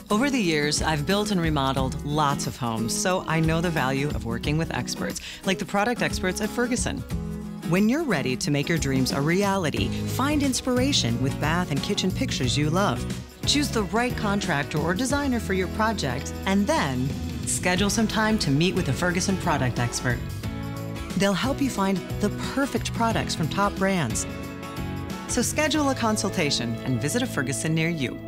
Over the years, I've built and remodeled lots of homes, so I know the value of working with experts, like the product experts at Ferguson. When you're ready to make your dreams a reality, find inspiration with bath and kitchen pictures you love. Choose the right contractor or designer for your project, and then schedule some time to meet with a Ferguson product expert. They'll help you find the perfect products from top brands. So schedule a consultation and visit a Ferguson near you.